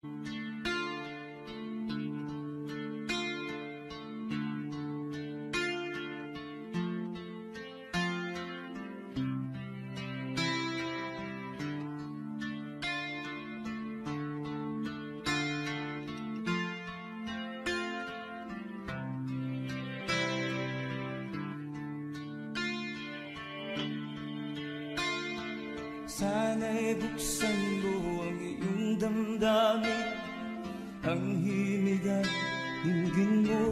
Sana'y buksan mo ang iyong damdamin, ang himig at dinggin mo.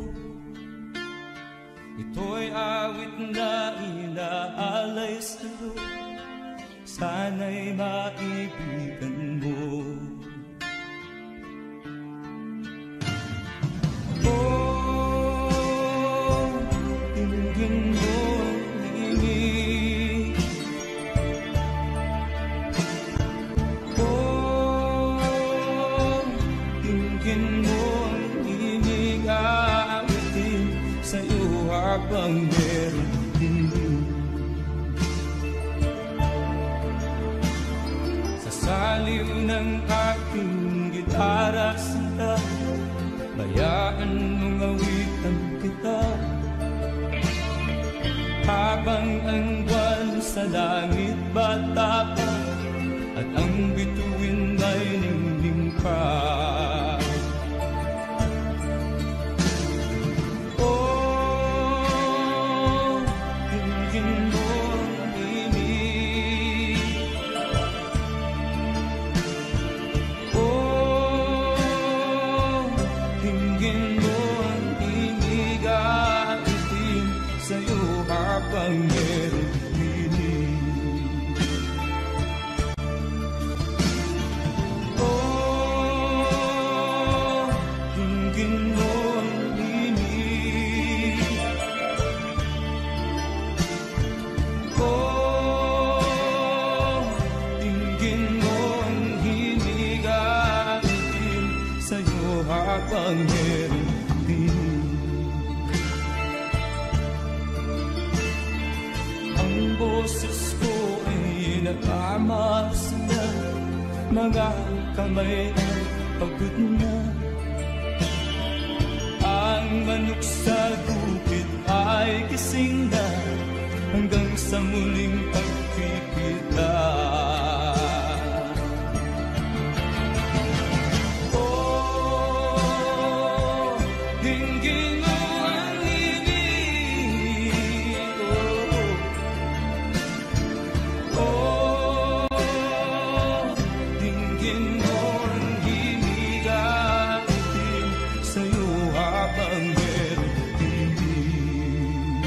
Ito'y awit na inaalay sa'yo, sana'y maibigan mo. Oh, dinggin mo ang himig. Oh, dinggin mo ang himig, aawitin sa'yo habang meron din. Sa saliw ng aking gitara sinta, bayaan mong awitan kita, habang ang buwan sa langit bata pa, at ang bituin ay ningning pa. Oh, dinggin mo ang himig. Oh, dinggin mo ang himig, aawitin sa'yo habang meron dinig. Oh, dinggin mo ang himig. Oh, dinggin mo ang himig, aawitin sa'yo habang meron dinig. Ang boses ko ay nagmamalas na, mga kamay ay pagod na. Ang manok sa bukid ay gising na, hanggang sa muling pagkikita. Oh, dinggin mo ang himig. Oh, dinggin mo ang himig, aawitin sa'yo habang meron dinig.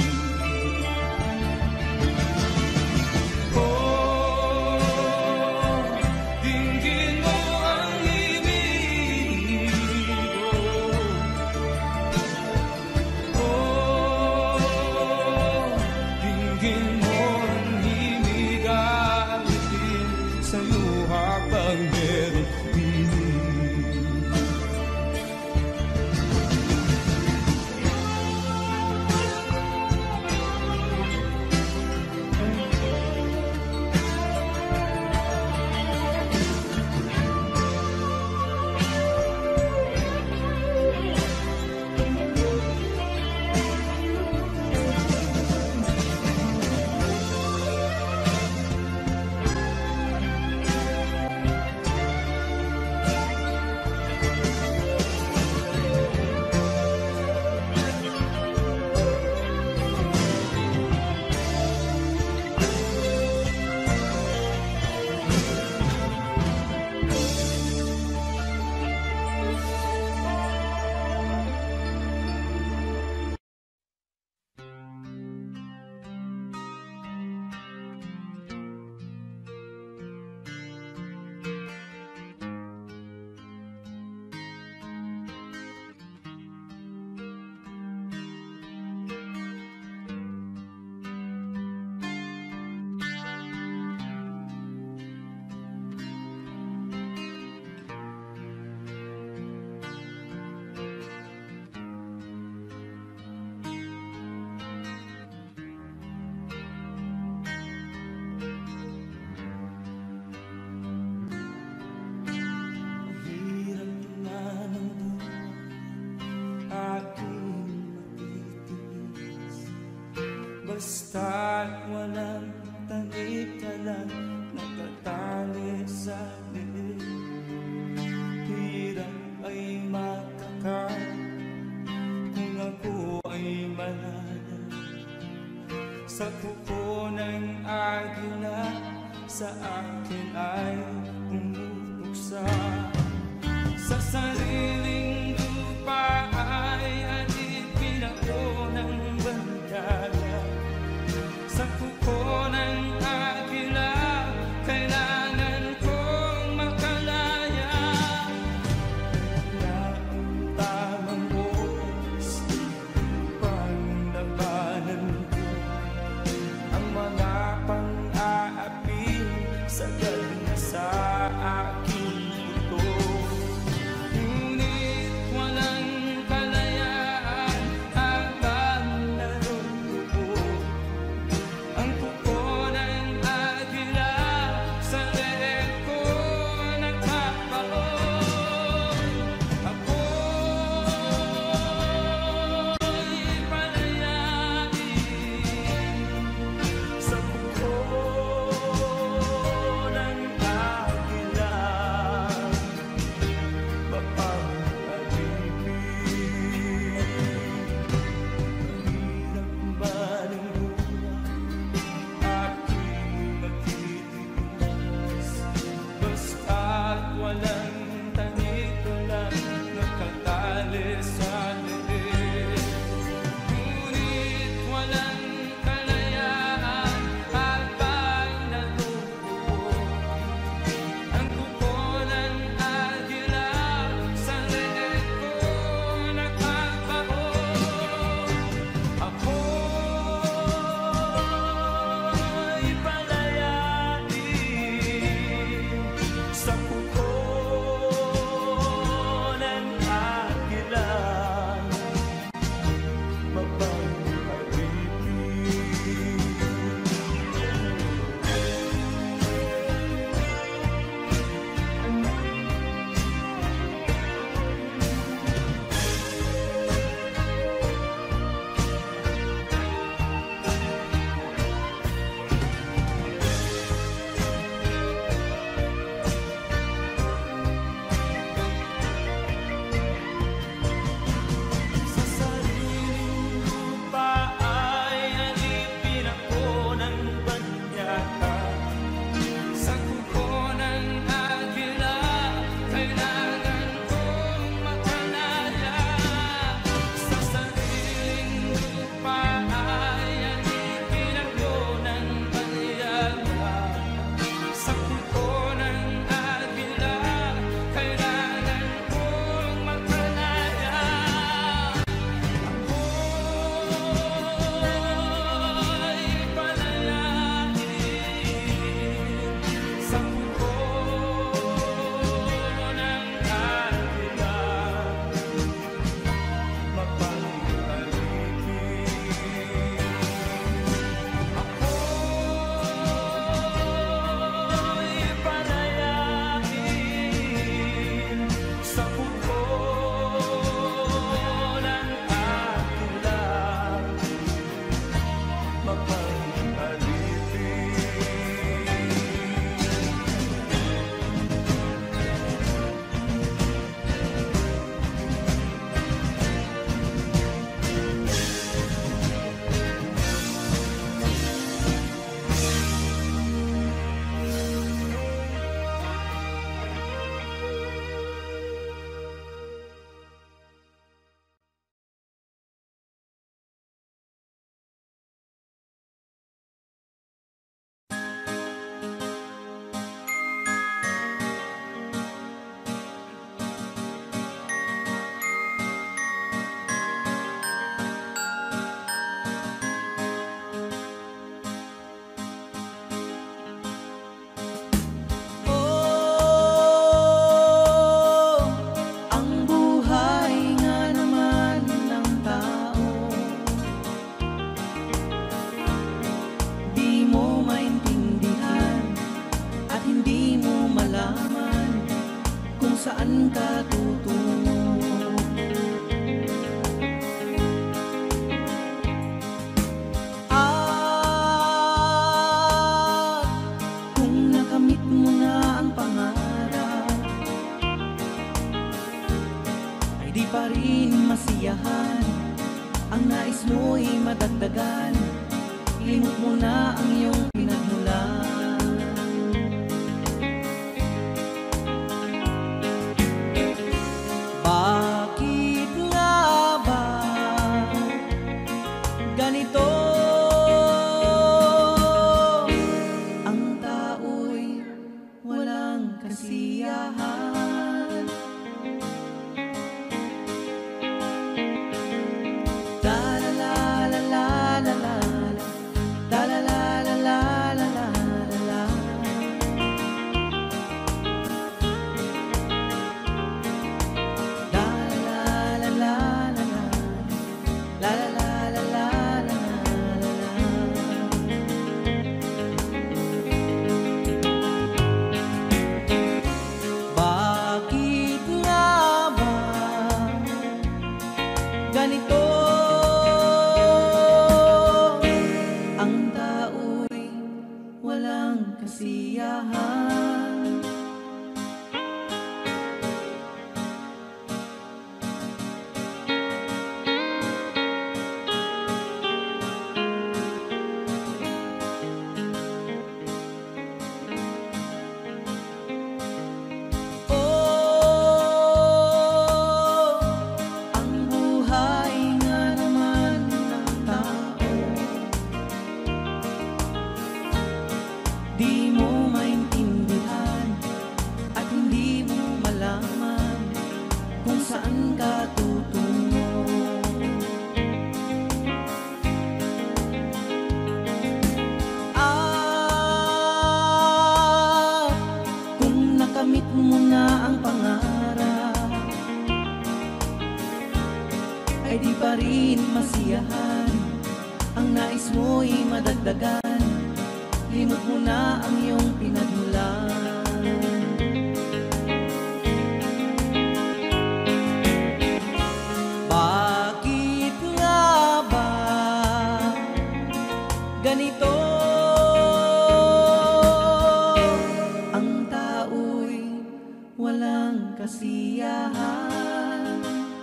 Oh, dinggin mo ang himig. Oh, dinggin mo ang himig, aawitin sa'yo habang meron dinig. Basta't walang tanik ka lang nakatali sa liit. Hirap ay makakain kung ako ay malaya. Sa kuko ng agila sa akin ay pumupuksa. Sa sariling lupa ay alipin ako ng bandala. Sa kuko ng agila kailangan kong makalaya. Na ang tamang oras upang labanan ko ang mga pang-aapi sagad na sa aking buto. Ngunit walang kalayaan habang naroon ang kuko ng agila sa leeg ko nagpapaon. Ako'y palayain sa kuko ng agila. Mahirap ba ng buhay aking magtitiis? Basta't walang tanik ka lang nakatali sa liit. Ngunit walang kalayaan habang naroon ang kuko ng agila sa leeg ko nagpapaon. Ako'y palayain sa kuko ng agila. Sa sariling lupa ay alipin ako ng banyata. Sa kuko ng agila kailangan kong makalaya. Sa sariling lupa ay alipin ako ng banyata. Sa kuko ng agila kailangan kong makalaya. Ako'y palayain sa kuko ng agila. Mapag-alipin ako'y palayain sa kuko ng agila. Mapag-alipin saan ka tutungo. pa rin masiyahan. Ang nais mo'y madagdagan, limot mo na ang iyong pinagmulan. Bakit nga ba ganito? Ang tao'y walang kasiyahan. Bakit nga ba ganito? Ang tao'y walang kasiyahan. Di mo maintindihan at hindi mo malaman kung saan ka tutungo. At kung nakamit mo na ang pangarap, ay di pa rin masiyahan. Ang nais mo'y madagdagan, limot mo na ang iyong pinagmulan. Bakit nga ba ganito? Ang tao'y walang kasiyahan.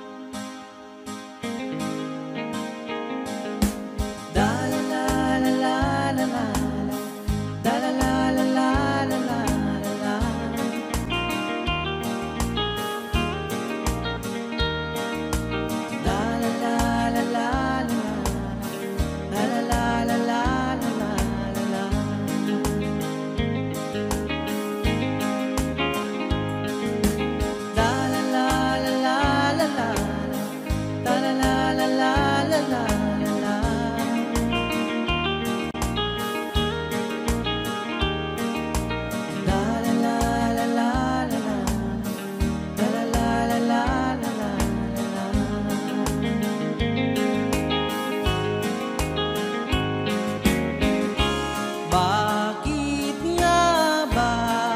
Bakit nga ba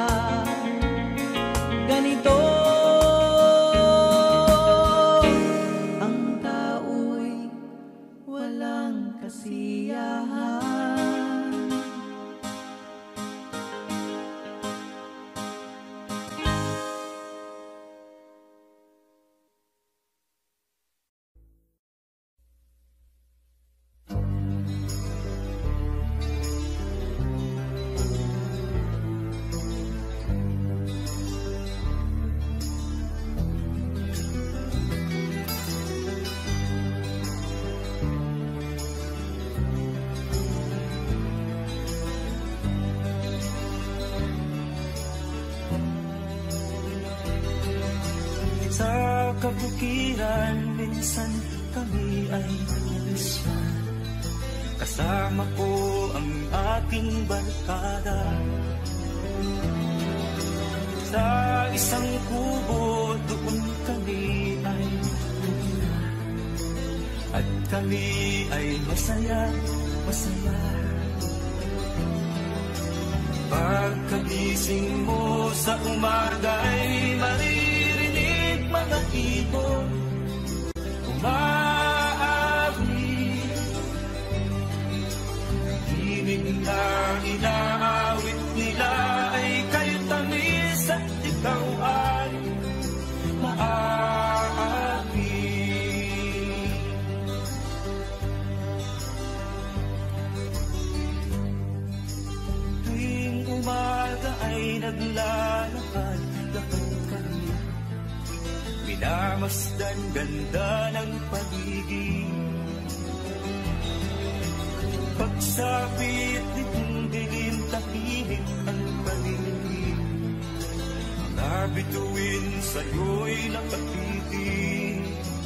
ganito? Ang tao'y walang kasiyahan. Sa kabukiran, minsan kami ay nalasyan. Kasama ko ang aking barkada. Sa isang kubo, doon kami ay tuminan. At kami ay masaya, masaya. Pagkagising mo sa umaga'y maririnig mga ibon umaawit. Tinig na inaawit nila ay kayo tamis at ikaw ay maaawit. Minamasdan ganda ng paligid. Pagsapit nitong dilim, tahimik ang paligid. Mga bituin sa'yo'y nakapitin.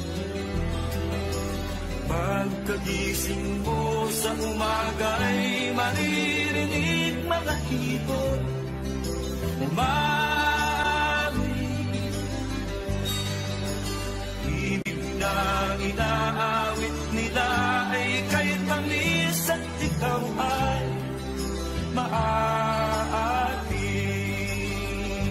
Pagkagising mo sa umaga'y maririnig mga hipon. Ibig na inaawit nila ay kay tamis at ikaw ay maaating.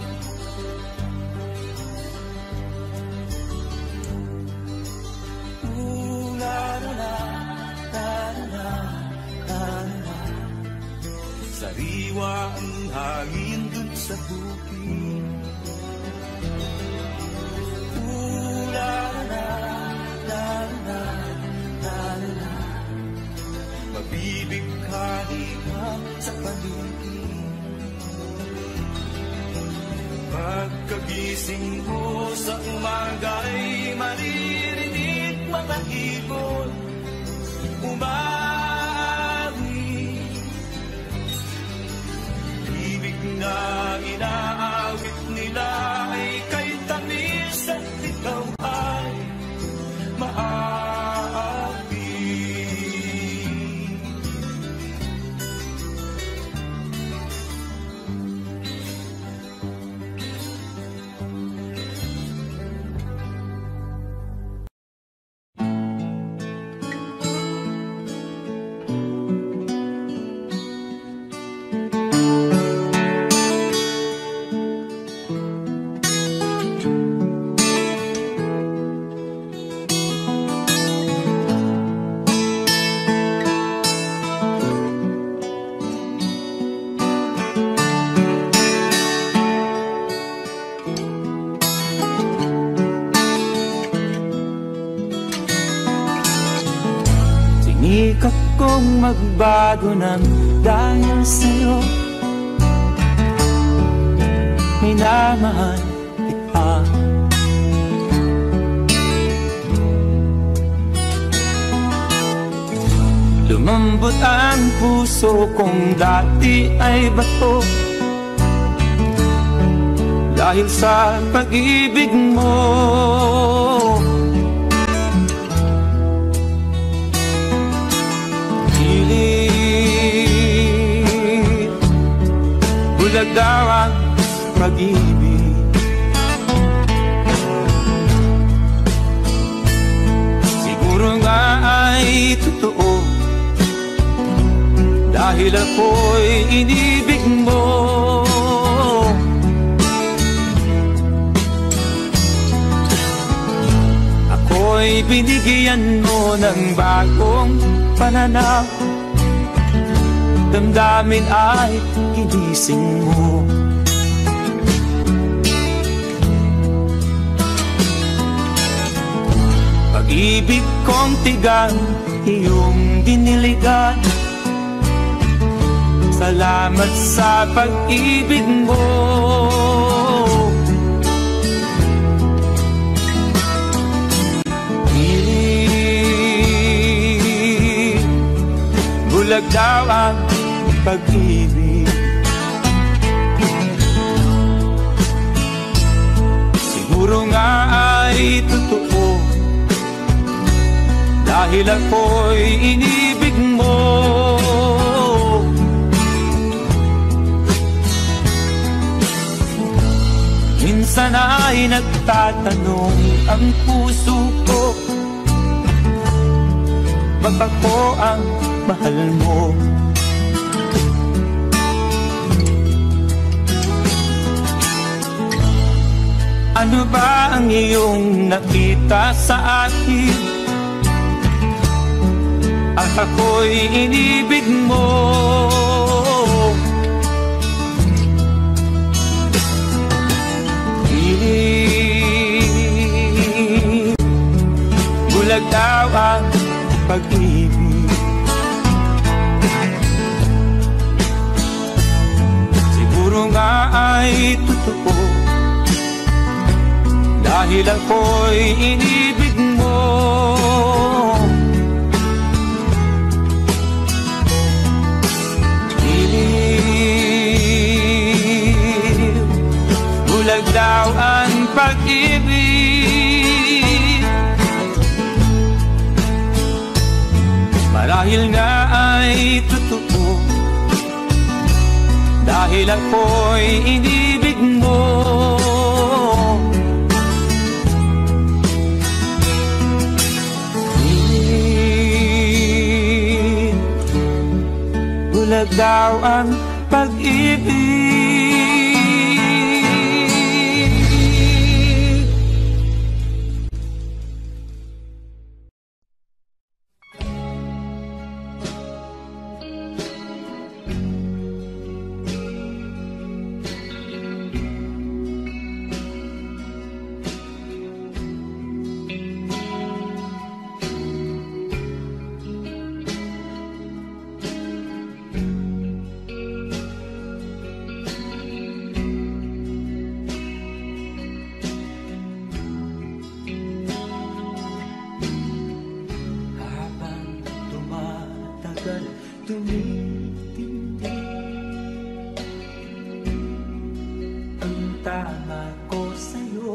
Sariwa ang hangin dun sa bukid. Mabibighani ka sa paligid. Pagkagising mo sa umaga'y maririnig mga ibon umawi. Ibig na inaawit nila ay kay tamis at ikaw ay maapi. Sinikap kong magbago ng dahil sa'yo. Minamahal kita. Lumambot ang puso kong dati ay bato dahil sa pag-ibig mo. Bulag daw ang pag-ibig. Siguro nga ay totoo dahil ako'y inibig mo. Ako'y binigyan mo ng bagong pananaw. Damdamin ay ginising mo. Pag-ibig kong tigang iyong diniligan. Salamat sa pag-ibig mo. Bulag daw ang pag-ibig. Siguro nga ay totoo dahil ako'y inibig mo. Minsan ay nagtatanong ang puso ko, ba't ako ang mahal mo? Ano ba ang iyong nakita sa akin? At ako'y inibig mo. Bulag daw ang pag-ibig. Siguro nga ay totoo dahil ako'y inibig mo. Iliw, bulag daw ang pag-ibig. Marahil nga ay totoo, dahil ako'y inibig mo. Bulag daw ang pag-ibig. Tumitindi ang tama ko sa'yo.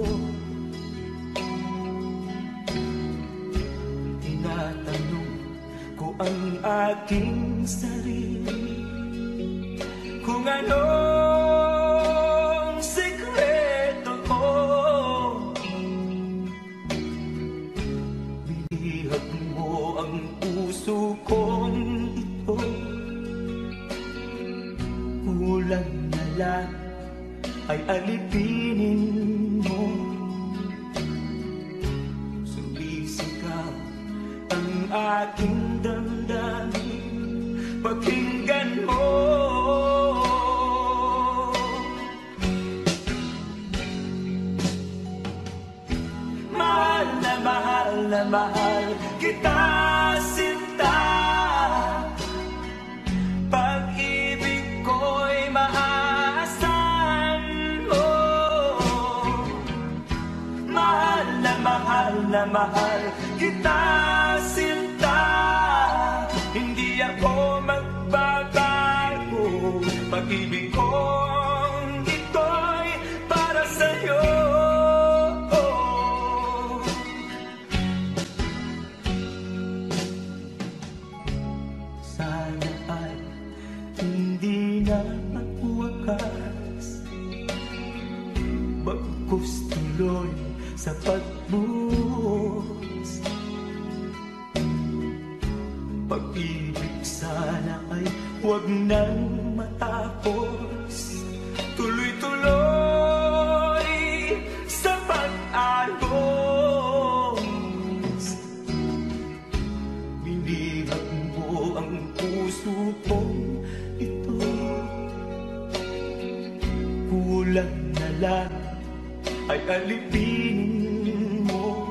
Tinatanong ko ang aking sarili kung anong sikreto ko. Binihag mo ang puso kong kulang na lang ay alipinin mo. Sumisigaw ang aking damdamin, pakinggan mo. Mahal na mahal na mahal kita, sinta. Pag-ibig ko'y maasahan mo. Mahal na mahal kita, sinta. Hindi ako magbabago. Pag-ibig kong ito'y para sa'yo. Sana ay hindi na magwakas, bagkus tuloy sa pagbuhos. Pag-ibig sana ay huwag nang matapos, tuloy-tuloy sa pag-agos. Binihag mo ang puso kong ito, kulang na lang ay alipinin mo.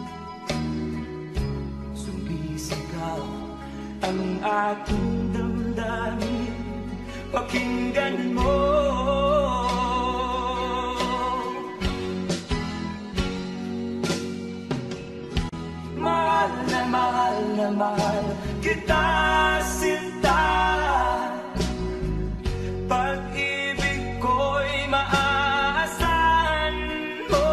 Sumisigaw ang aking damdamin, pakinggan mo. Mahal na mahal kita, sinta. Pag-ibig ko'y maaasahan mo.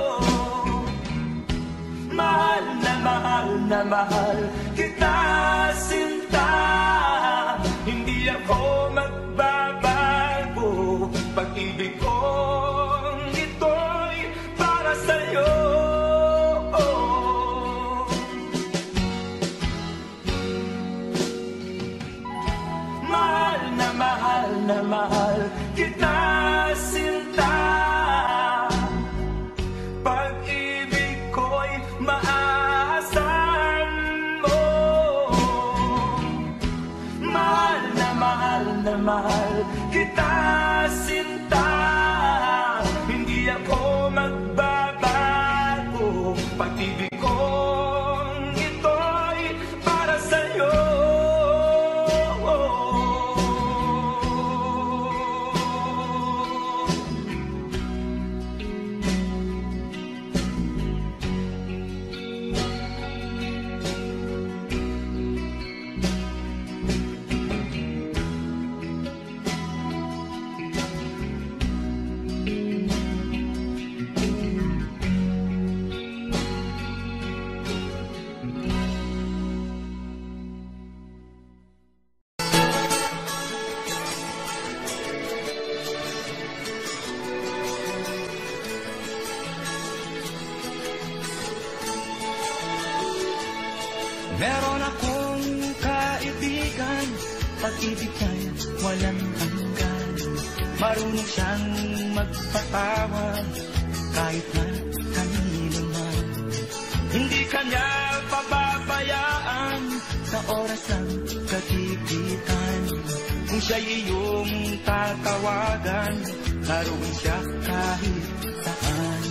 Mahal na mahal kita, sinta. Hindi ako magbabago. Pag-ibig kong ito'y para sa'yo. Mahal na mahal kita, sinta. Pag-ibig ko'y maaasahan mo. Meron akong kaibigan, pag-ibig niya walang hanggan. Marunong siyang magpatawad kahit na kanino man. Hindi kanya pababayaan sa oras ng kagipitan. Kung siya'y iyong tatawagan, naroon siya kahit saan.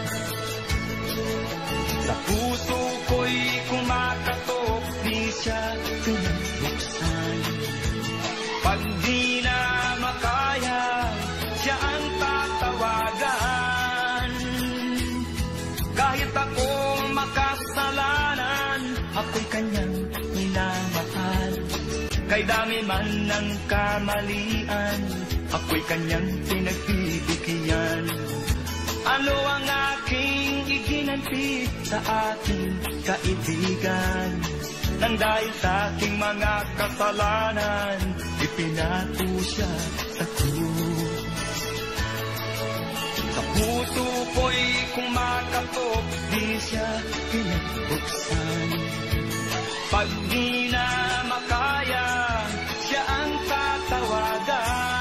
Sa puso ko'y kumakatok, di siya pinabuksan. Pag di na makaya, siya ang tatawagan. Kahit ako makasalanan, ako'y kanyang minamahal. Kay dami man ng kamalian, ako'y kanyang pinagbibigyan. Ano ang aking iginanti sa aking kaibigan? Nang dahil sa aking mga kasalanan, ipinato siya sa krus. Sa puso ko'y kumakatok, di siya pinagbuksan. Pag di na makaya, siya ang tatawagan.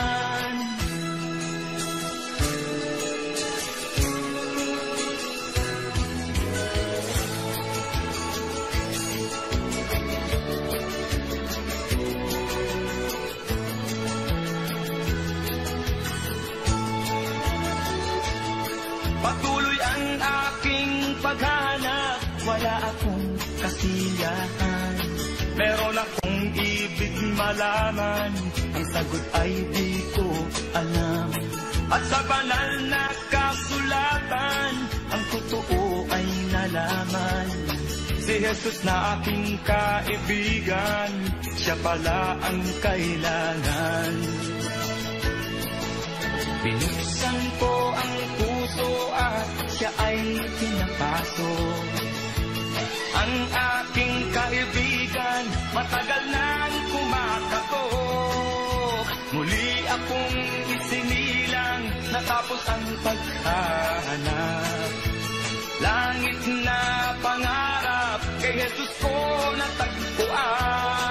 Patuloy ang aking paghanap, wala akong kasiyahan. Meron akong ibig malaman, ang sagot ay di ko alam. At sa banal na kasulatan, ang totoo ay nalaman. Si Jesus na aking kaibigan, siya pala ang kailangan. Binuksan ko ang puso at siya ay pinapasok. Ang aking kaibigan, matagal nang kumakatok. Muli akong isinilang, natapos ang paghahanap. Langit na pangarap, kay Jesus ko natagpuan.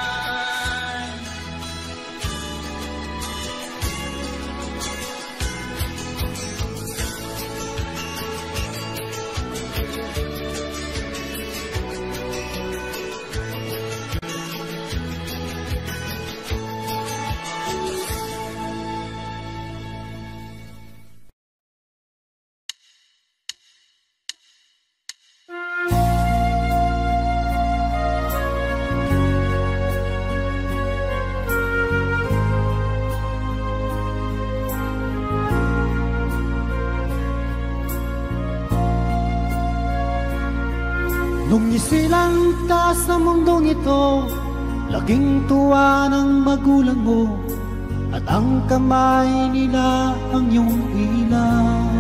Nung isilang ka sa mundong ito, laging tuwa ng magulang mo, at ang kamay nila ang iyong ilaw.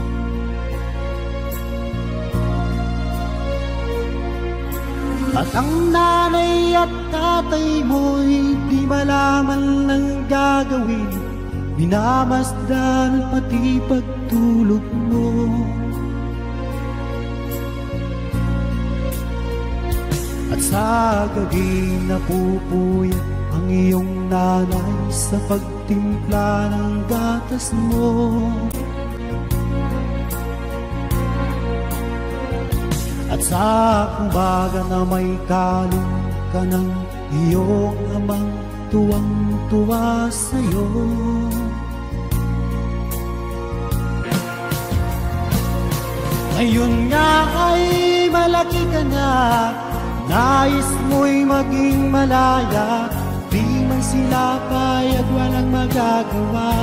At ang nanay at tatay mo'y di malaman ng gagawin, minamasdan pati pagtulog mo. At sa gabi napupuyat ang iyong nanay sa pagtimpla ng gatas mo. At sa umaga na may kalong ka ng iyong amang tuwang-tuwa sa'yo. Ngayon nga ay malaki ka na, nais mo'y maging malaya, di man sila payag walang magagawa.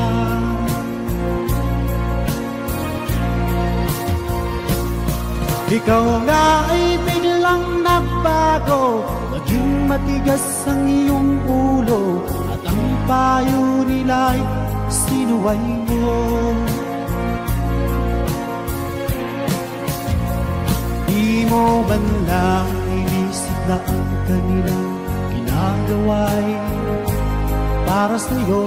Ikaw nga ay biglang nagbago, naging matigas ang iyong ulo, at ang payo nila'y sinuway mo. Di mo man lang inisip na ang kanilang ginagawa'y para sa'yo.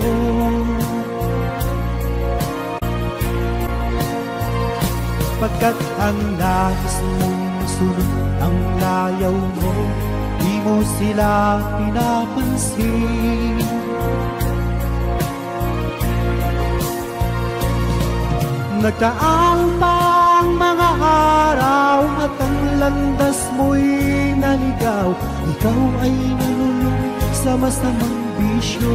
Pagkat ang nais mong sunod ang layaw mo, di mo sila pinapansin. Nagtaan pa ang mga araw at ang landas mo'y naligaw. Ikaw ay nalulung sa masamang bisyo.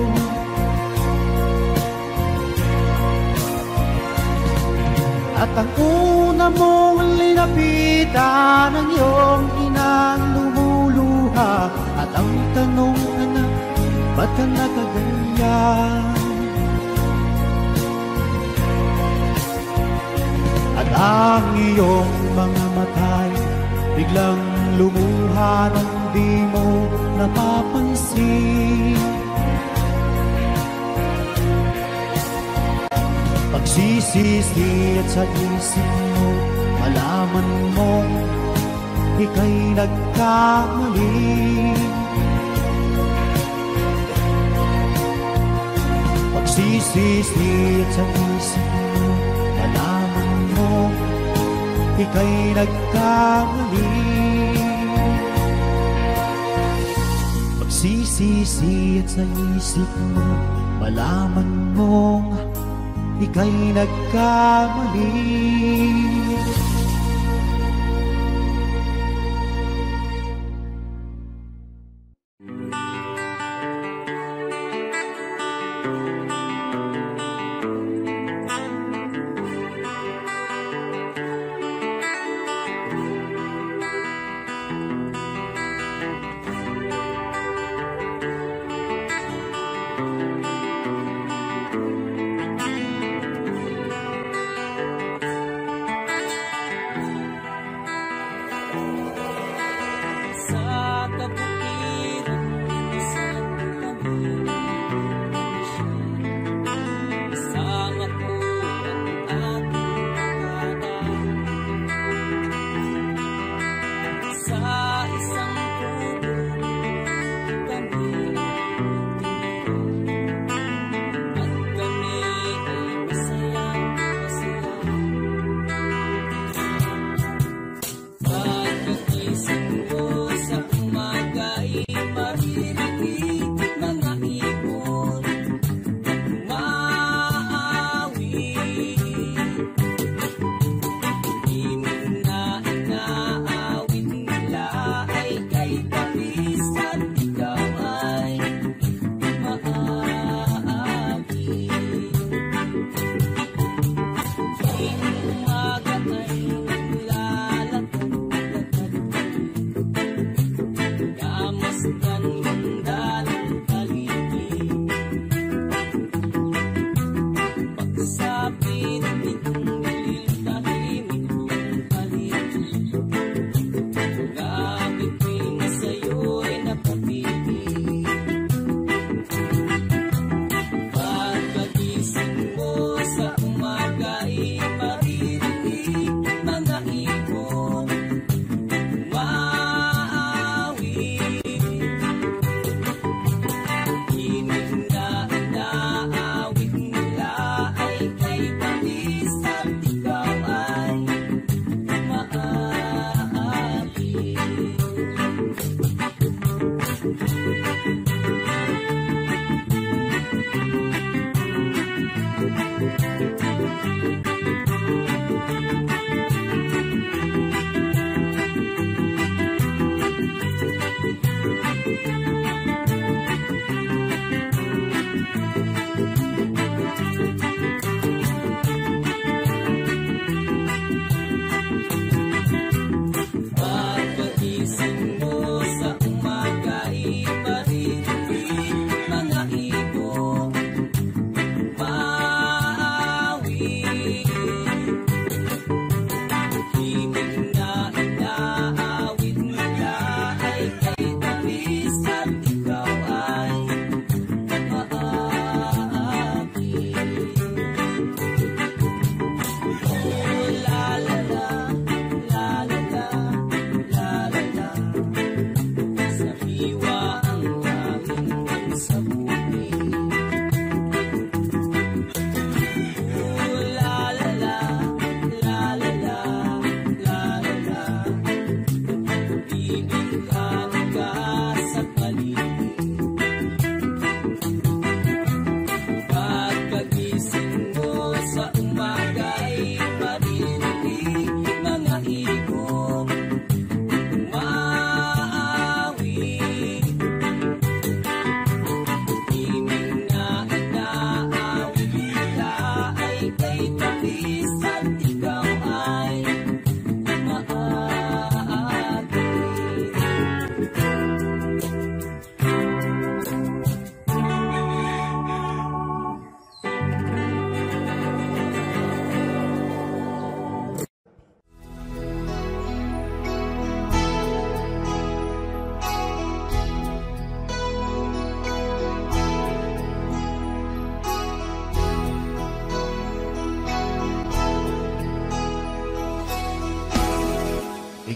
At ang una mong linapitan ang iyong inang lumuluha. At ang tanong, anak, ba't ka nakaganyan? At ang iyong mga matay biglang lumuha nang di mo napapansin. Pagsisisi at sa isip mo, malaman mong ika'y nagkamali. Pagsisisi at sa isip mo, malaman mong ika'y nagkamali. Pagsisisi at sa isip mo, malaman mong ika'y nagkamali.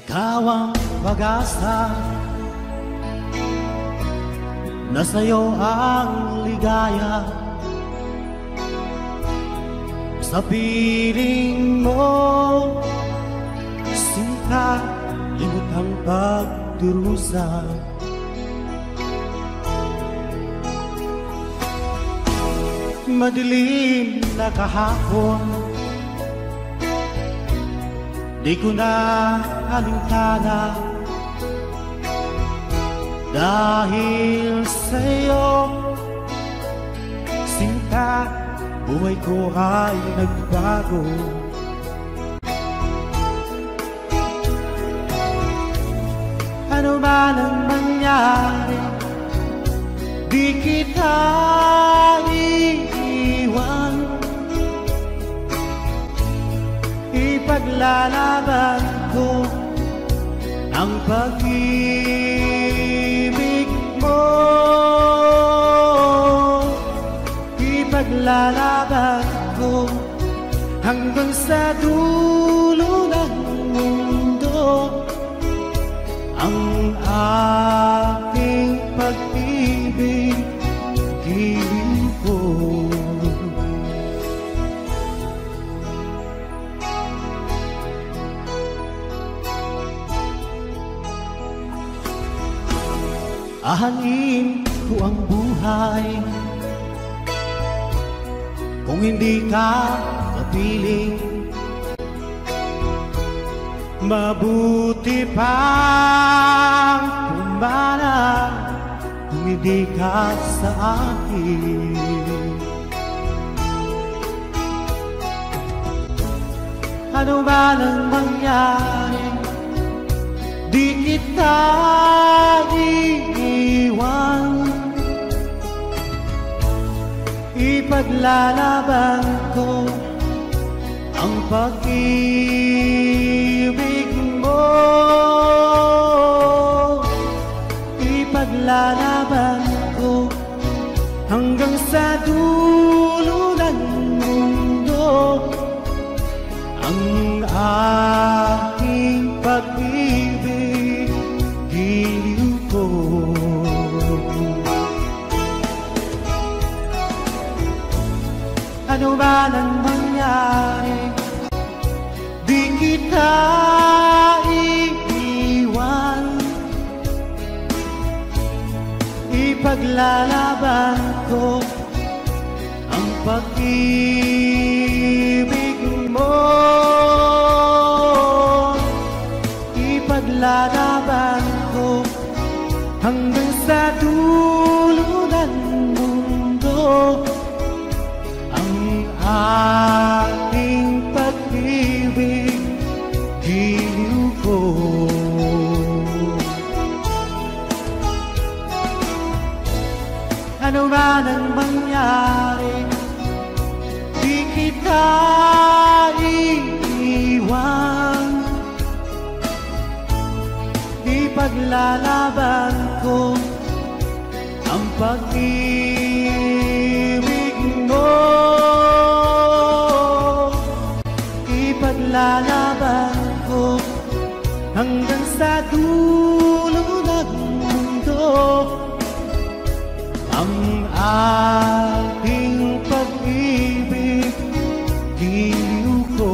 Ikaw ang pag-asa na sa'yo ang ligaya. Sa piling mo, sinta, limot ang pagdurusa. Madilim na kahapon, di ko na alintana. Dahil sa'yo, sinta, buhay ko ay nagbago. Ano man ang mangyari, di kita iiwan. Ipaglalaban ko ang pag-ibig mo. Ipaglalaban ko hanggang sa dulo ng mundo ang aking pag-ibig, giliw ko. Ahalin ko ang buhay kung hindi ka kapiling. Mabuti pang pumana kung hindi ka sa akin. Ano ba nang mangyari, di kita iiwan. Ipaglalaban ko ang pag-ibig mo. Ipaglalaban ko hanggang sa dulo ng mundo ang aking pag-ibig, giliw ko. Ano ba nang mangyari, di kita iiwan. Ipaglalaban ko ang pag-ibig mo. Ipaglalaban ko hanggang sa dulo ng mundo ang aking pag-ibig, giliw ko. Ano man ang mangyari, di kita iiwan. Ipaglalaban ko ang pag-ibig mo. Ipaglalaban ko hanggang sa dulo ng mundo ang aking pag-ibig, giliw ko.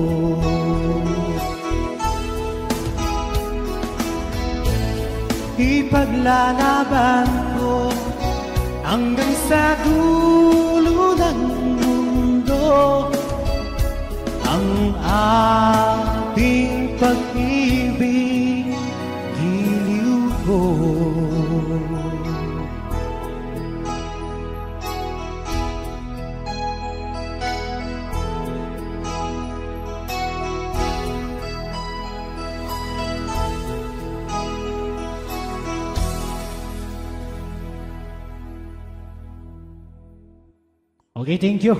Ipaglalaban ko hanggang sa dulo ng mundo ang ating pag-ibig, giliw ko. Okay, thank you.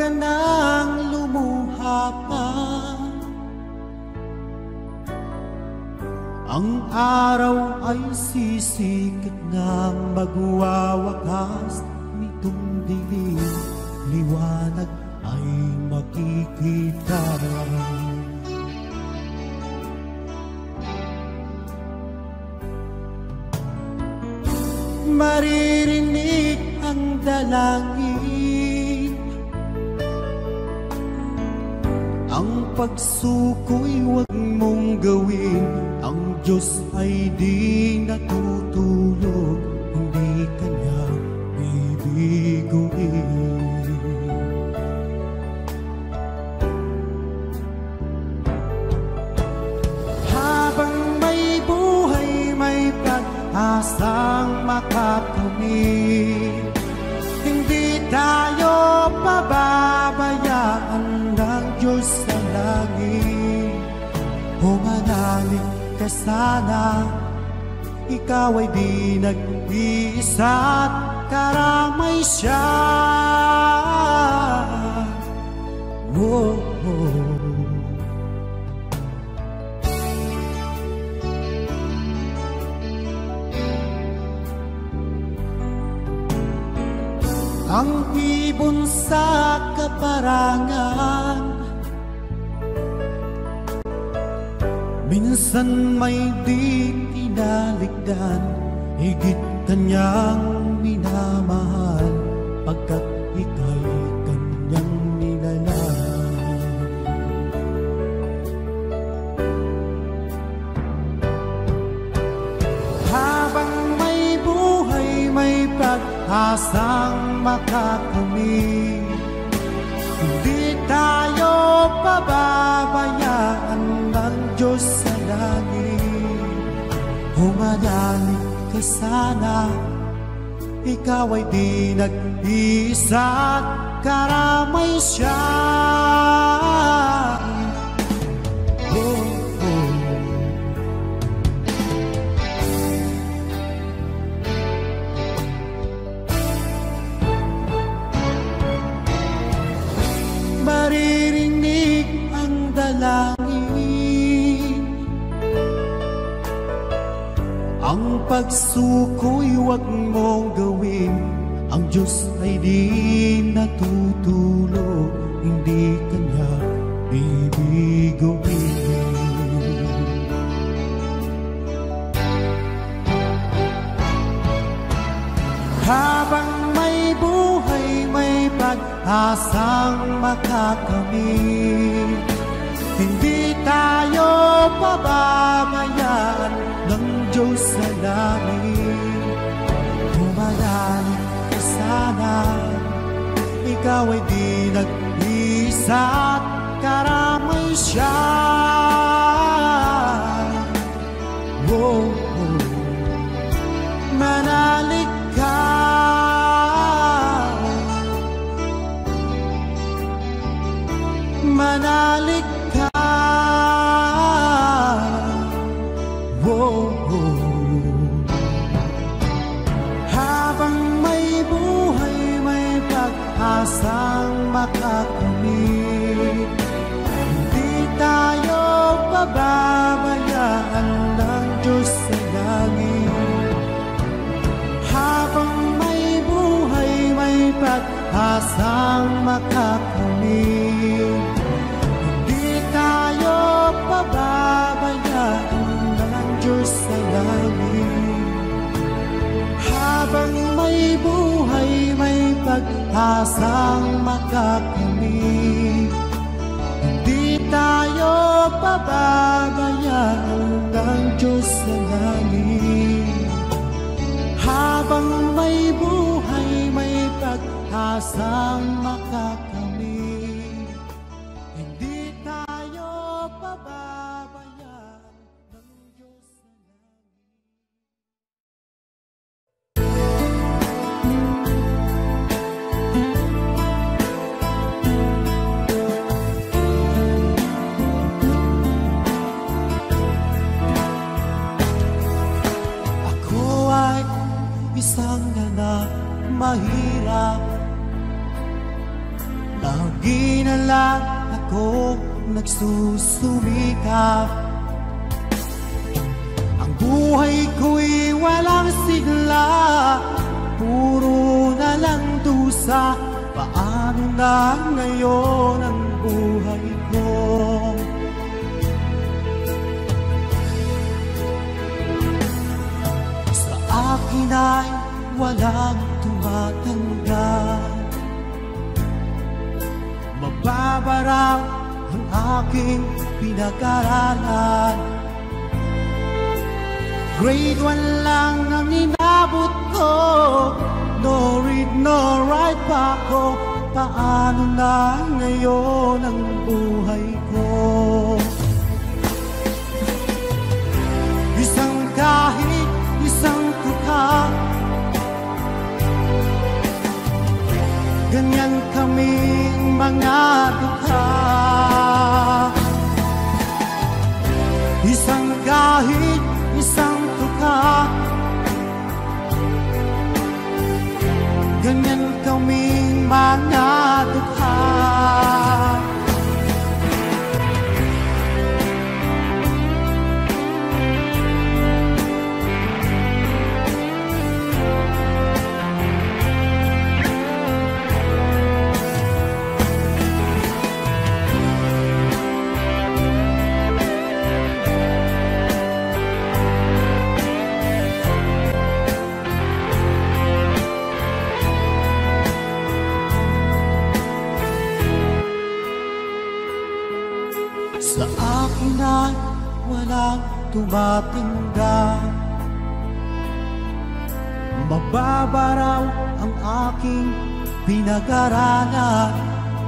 ka nang lumuha pa. Ang araw ay sisikit na magwawakas nitong dilim, liwanag ay makikita. Maririnig ang dalangin, ang pagsuko'y huwag mong gawin. Ang Diyos ay di natutulog, hindi ka niya bibiguin. Habang may buhay, may pag-asang makakamit. Hindi tayo pababayaan ng Diyos sa langit. Humanalig ka sana, ikaw ay di nag-iisa't karamay siya. Oh, oh. Ang ibon sa kaparangan, minsan may di tinaligdan, higit kanyang minamahal, pagkat ika'y kanyang nilalang. Habang may buhay, may pag-asang makakamit. Hindi tayo pababayaan ng Diyos sa langit. Humanalig ka sana, ikaw ay di nag-iisa't karamay siya. Oh, oh. Maririnig ang dalangin, ang pagsuko'y huwag mong gawin. Ang Diyos ay di natutulog, hindi kanya bibiguin. Habang may buhay, may pag-asang makakamit. Hindi tayo pababayaan ng Diyos sa langit. Humanalig ka sana, ikaw ay di nag-iisa't karamay siya. Oh, oh. Manalig ka, manalig ka. Oh, oh. Habang may buhay, may pag-asang makakamit. Hindi tayo pababayaan ng Diyos sa langit. Habang may buhay, may pag-asang makakamit. Hindi tayo pababayaan ng Diyos sa langit. Habang may buhay, may pag-asang makakamit. Hindi tayo pababayaan ng Diyos sa langit. Habang may buhay, may pag-asang makakamit. Hindi tayo pababayaan ng Diyos sa langit. Isang anak mahirap, nagsusumikap. Ang buhay ko'y walang sigla, puro na lang dusa. Paano na ngayon ang buhay ko? Sa akin ay walang tumatanggap. Mababaraw ang aking pinag-aralan. Grade 1 lang ang inabot ko, no read, no write pa ako. Paano na ngayon ang buhay ko? Isang kahit isang tuka, ganyan kaming mga dukha. Isang kahit isang tuka, ganyan kaming mga dukha. Sa akin ay walang tumatanggap. Mababaraw ang aking pinag-aralan.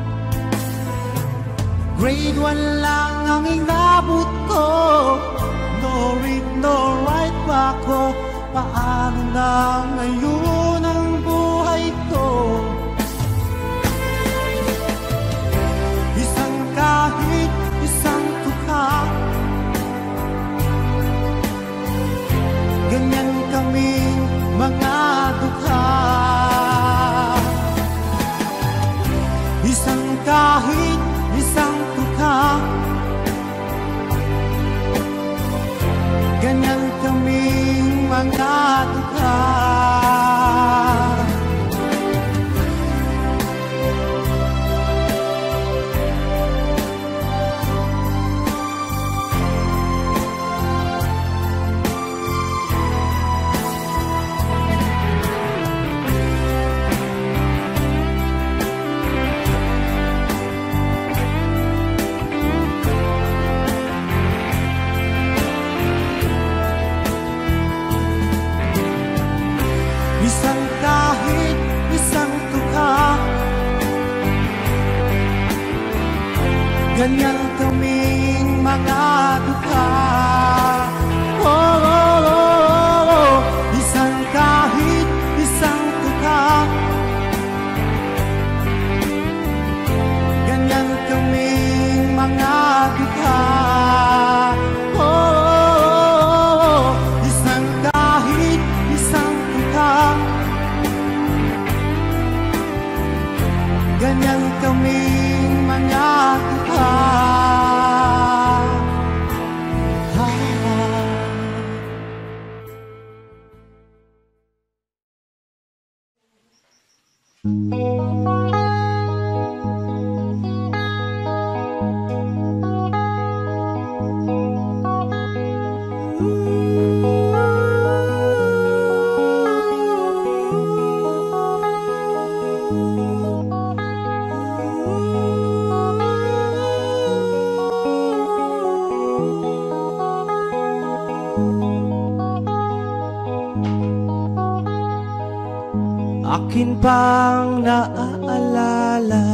Grade 1 lang ang inabot ko, no read, no write pa ako. Paano na ngayon ang buhay ko? Isang kahit isang tuka, ganyan kaming mga dukha. Isang kahit isang tuka, ganyan kaming mga dukha. Isang kahit isang tuka, ganyan kaming mga dukha. Oh, oh, oh, oh, oh. Isang kahit isang tuka, ganyan kaming mga dukha. Oh, oh, oh, oh. Isang kahit isang tuka, ganyan kaming mga dukha. Akin pang naaalala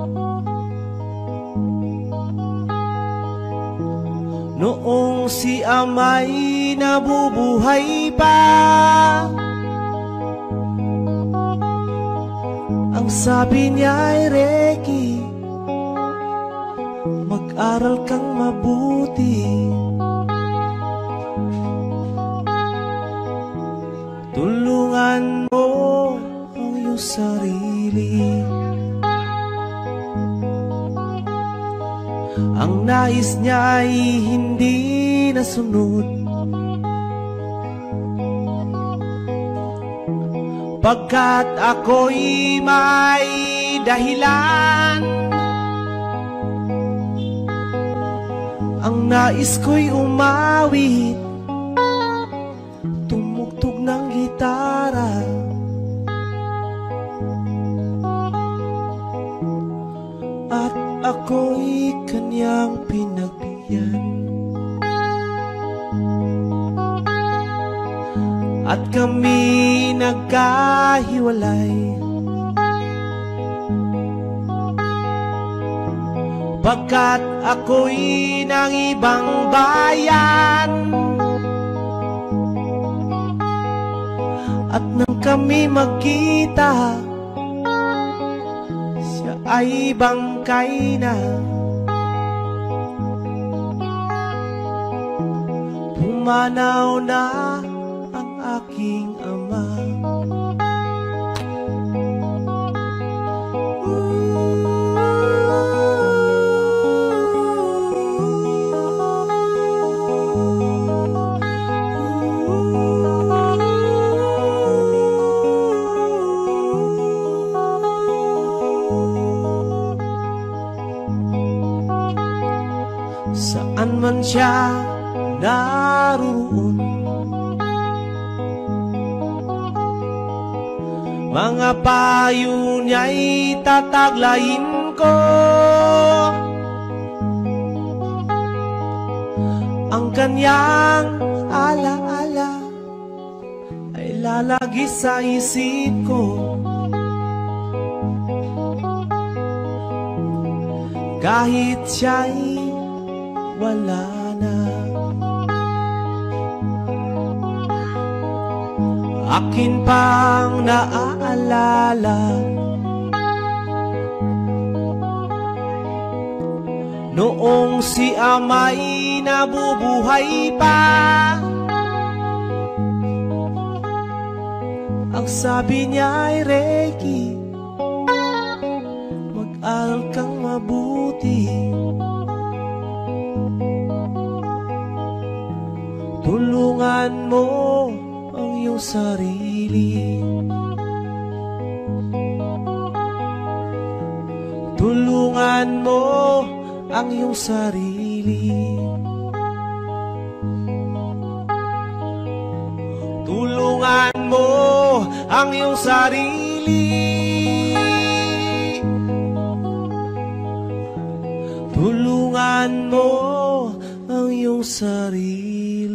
noong si ama'y nabubuhay pa. Ang sabi niya ay, Reki, mag-aral kang mabuti, tulungan mo ang iyong sarili. ang nais niya'y hindi nasunod. Pagkat ako'y may dahilan, ang nais ko'y umawit, tumugtog ng gitara, at ako'y kanyang pinagbigyan. At kami nagkahiwalay, pagkat ako'y ng ibang bayan. At nang kami magkita, siya ay bangkay na. Pumanaw na ang aking ama. Saan man siya naroon, mga payo niya'y tataglayin ko. Ang kanyang alaala ay lalagi sa isip ko. Kahit siya'y wala na, akin pang naaalala noong si ama'y nabubuhay pa. Ang sabi niya ay, Reiki, mag-aral kang mabuti, tulungan mo ang iyong sarili, tulungan mo ang iyong sarili, tulungan mo ang iyong sarili, tulungan mo ang iyong sarili.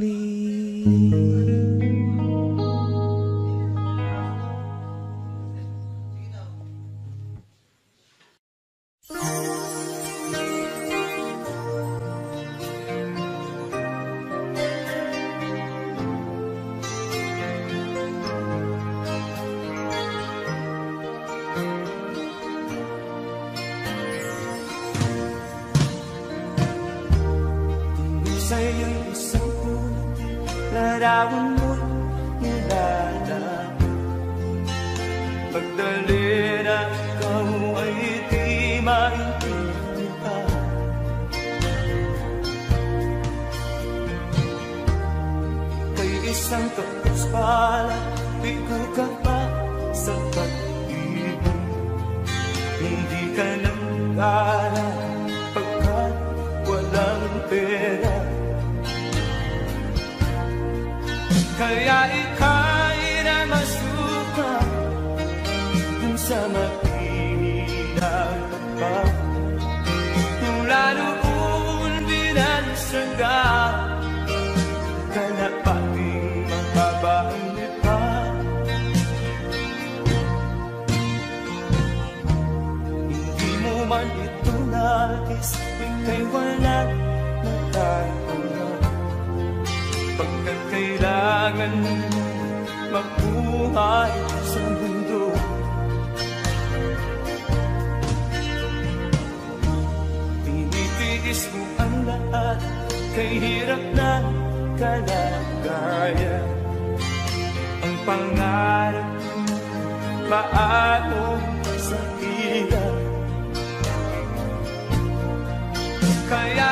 Sa'yo'y isang ulit, larawan mo'y nilalapit. Pagdalhin at ikaw ay di maintindihan. Kay isang kapuspalan, di ko ka pa sa pag-ibig. Hindi ka nang gala pagkat walang pera. Kaya ika'y na masuka dun sa matinag pa. Mula noon binansaga ka na pating mahabang lipa. Hindi mo man ito nais, ika'y walang natatawa. Pagkat kailangan mabuhay sa mundo, tinitiis mo ang lahat kay hirap na kalagayan. Ang pangarap paano sa hirap, kaya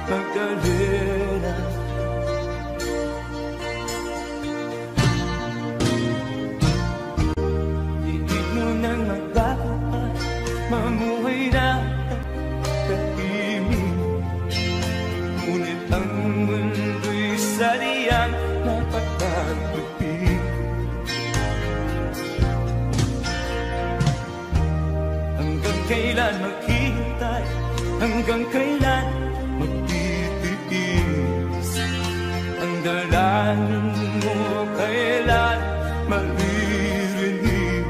Magdalena. Hindi mo nang magbago pa, mamuhay na tahimik. Ngunit ang mundo'y sadyang napatagpipig. Hanggang kailan maghihintay? Hanggang kailan magtitiis? Ang dalangin mo kailan maririnig?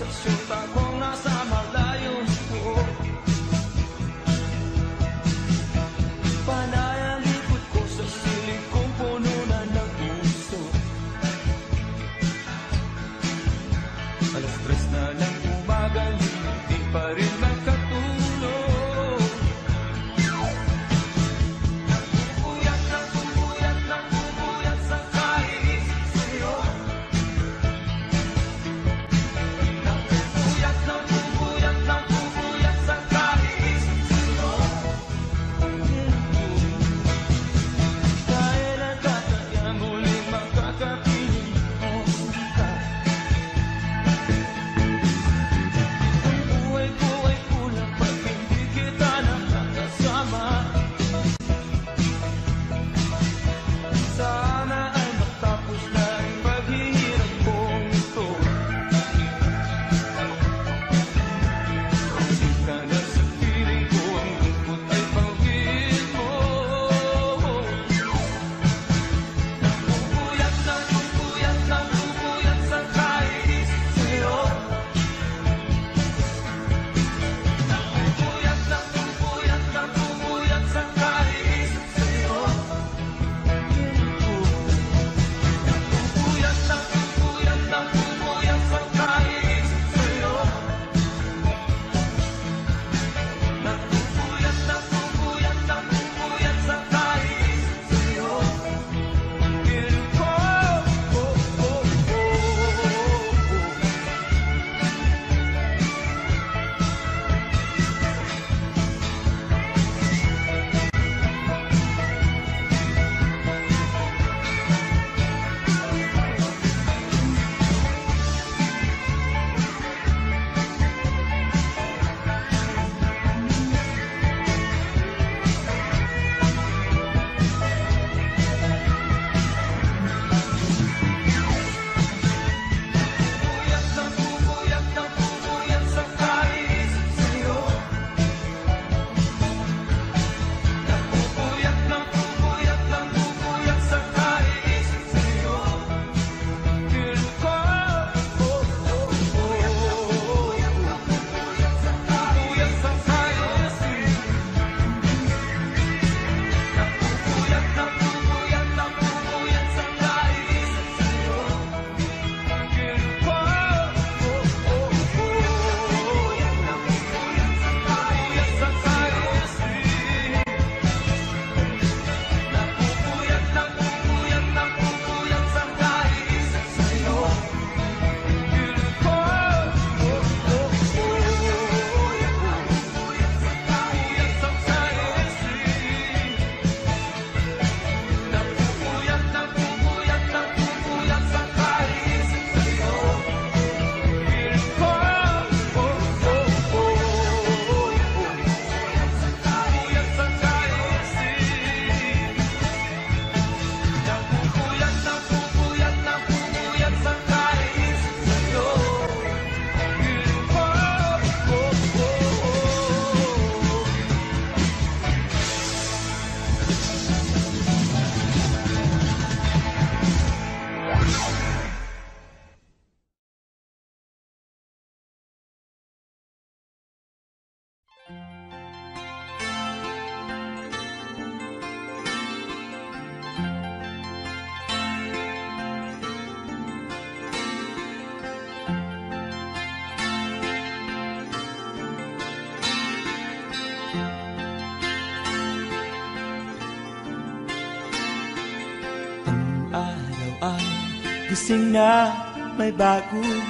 Gising na may bagong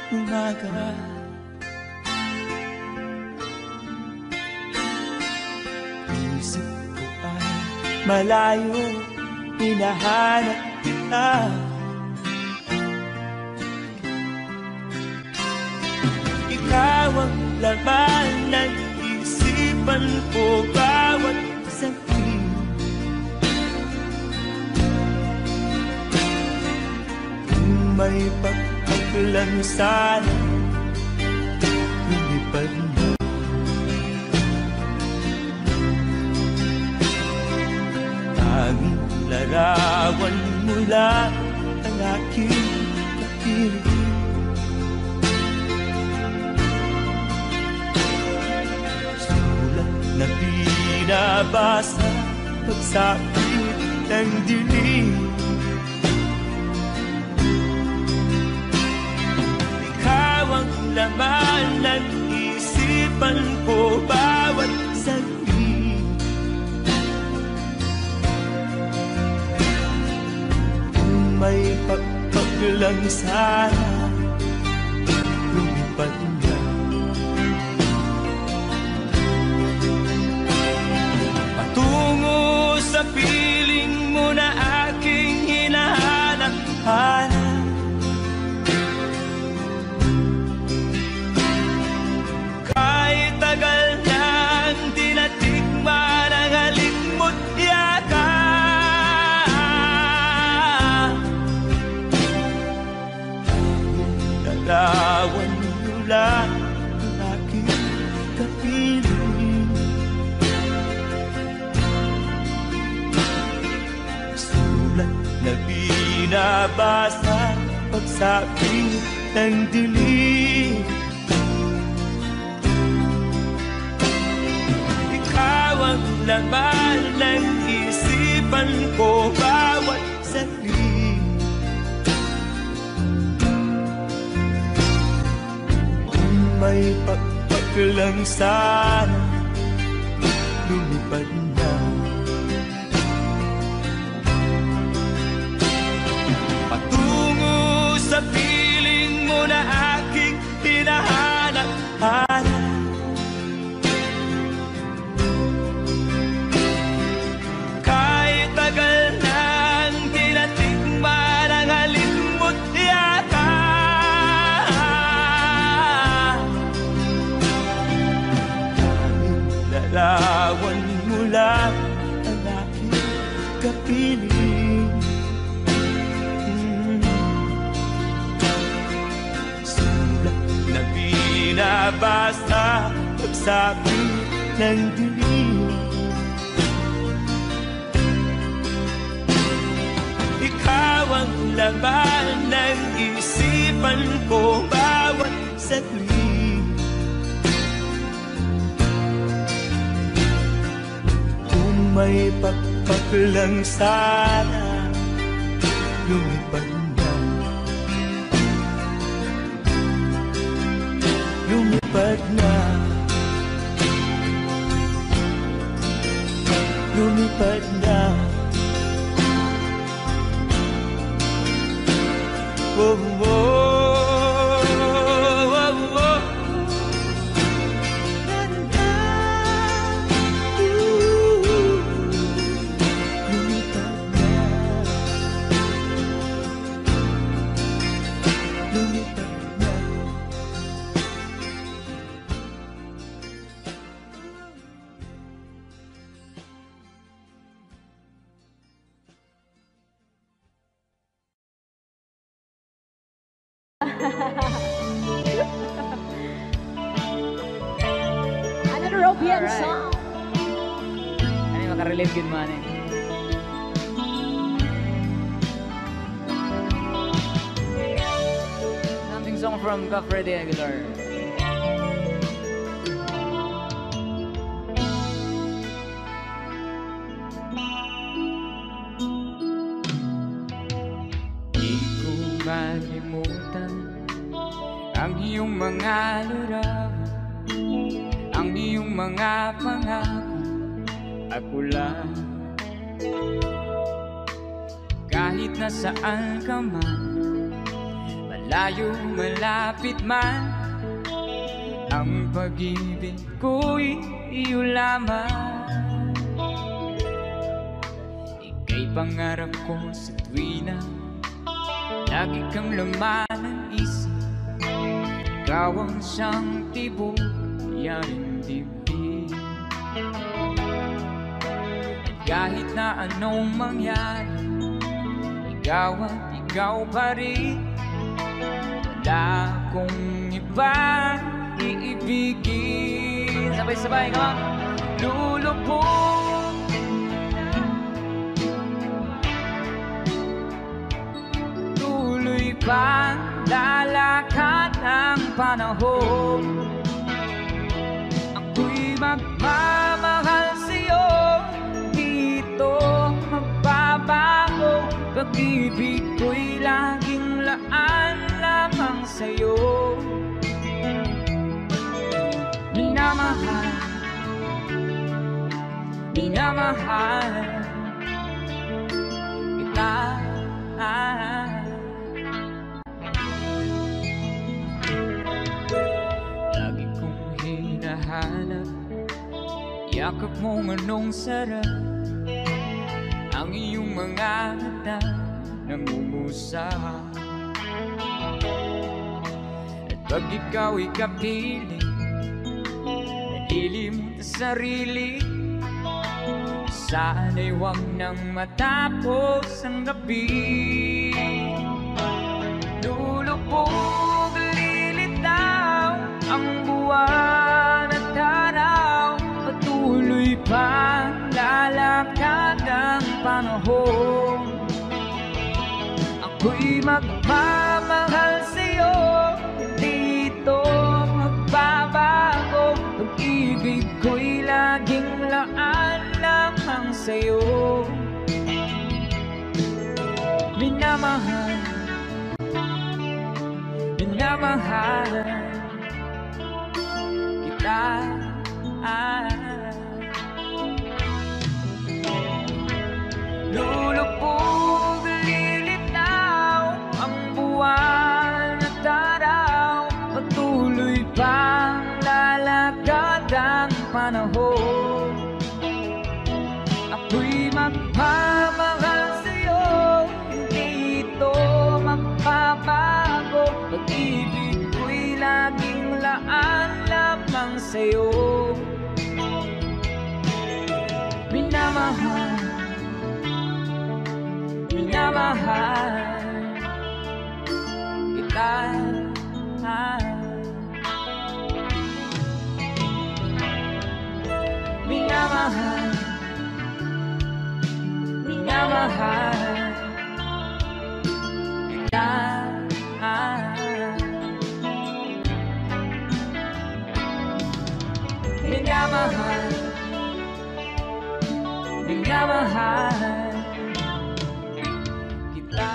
umaga. Isip ko ay malayo, hinahanap kita. Ikaw ang laman ng isipan ko bawat sandali. May pagkaklang sana lumipad mo. Tanging larawan mo lang ang aking kapiling. nabasa pagsapit ng dilim. Ikaw ang laman ng isipan ko bawat saglit. Kung may pagpaglang sana, lumipad na. Patungo sa piling mo na aking hinahanap-hanap. Kahit tagal nang di natikman ang halik mo't yakap. Larawan mula ang aking kapiling. Sulat na binabasa pagsapit ng dilim. Ikaw ang laman ng isipan ko bawat saglit. Kung may pagpaglang sana, lumipad na. Patungo sa piling mo na aking hinahanap-hanap. Kahit tagal nang di natikman ang halik mo't yakap. Larawan mula ang aking kapiling. Sulat na binabasa pagsapit ng dilim. Ikaw ang laman ng isipan ko bawat saglit. Kung may pagpaglang sana, lumipad na. Lumipad na. Lumipad na. Whoa, whoa, whoa, whoa. Lumipad na. Lumipad na. Another European Alright. song. Ano yung makarelate yun man eh. Something song from Cuff Freddy Aguilar. Di ko malimutan ang iyong mga larawan, ang iyong mga pangako. Ako lang, kahit nasaan ka man, malayo malapit man, ang pag-ibig ko'y iyo lamang. Ika'y pangarap ko sa tuwina, lagi kang laman ng isip. Ikaw ang siyang tibok, yaring dibdib. At kahit na anong mangyari, ikaw at ikaw pa rin. Wala akong ibang iibigin. Sabay-sabay, come on! Lulubog tuloy pang lalakad ng panahon. Ako'y magmamahal sa'yo pag-ibig ko'y laging laan lamang sa'yo. Minamahal, minamahal kita. Lagi kong hinahanap yakap mong anong sarap, ang iyong mga mata nangumusa. At pag ikaw'y kapiling, nalilimot sa sarili, sana'y huwag nang matapos ang gabi. Lulubog, lilitaw ang buwan at araw, patuloy pang lalakad ang panahon. Ako'y magmamahal sa'yo, di ito magbabago. Pag-ibig ko'y laging laan lamang sa'yo. Minamahal, minamahal kita. Lulubog, lilitaw ang buwan at araw, patuloy pang lalakad ang panahon. Ako'y magmamahal sa'yo, hindi ito magbabago. Pag-ibig ko'y laging laan lamang sa'yo. Minamahal, minamahal kita. Minamahal, minamahal kita. Minamahal, minamahal kita.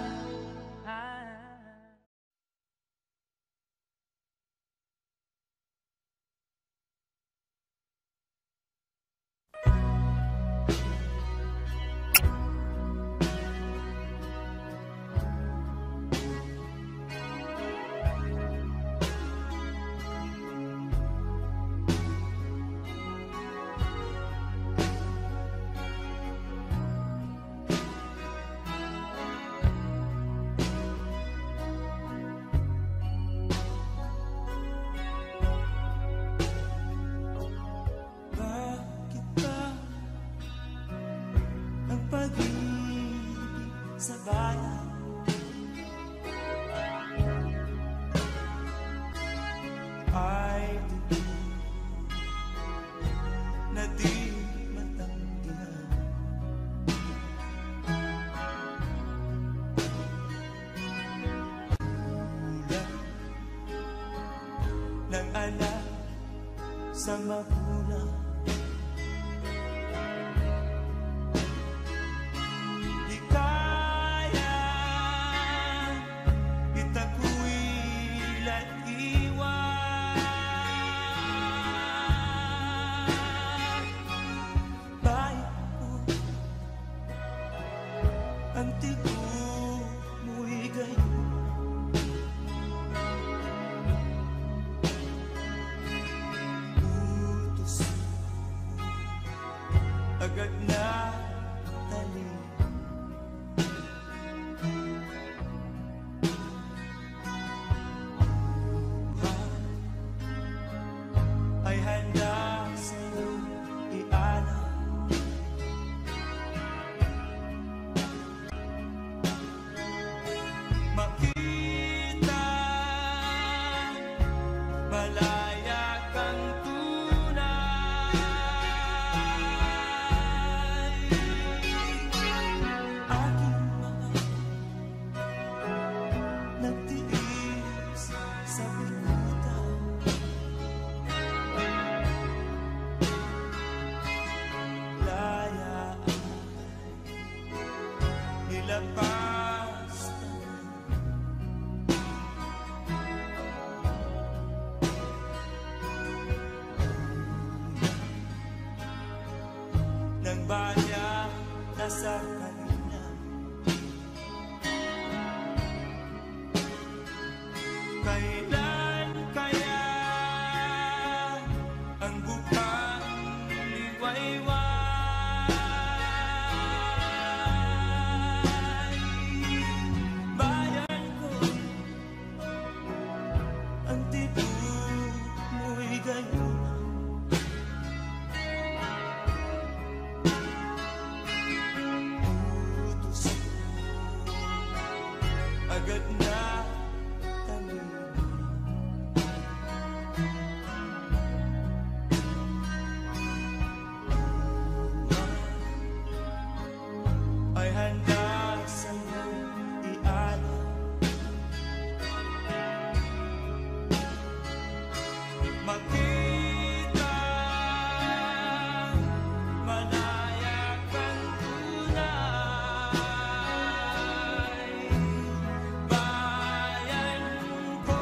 Sa magulang, di kaya itakwil at iwan. Bayan ko, ang tigo mo'y gayon. Agad na tali, ay handa sa'yo ialam. Makita, malaya kang la gayon. Utos agad na tanin ay handa sa'yo ialam. Makita, manayakan tunay, bayan ko.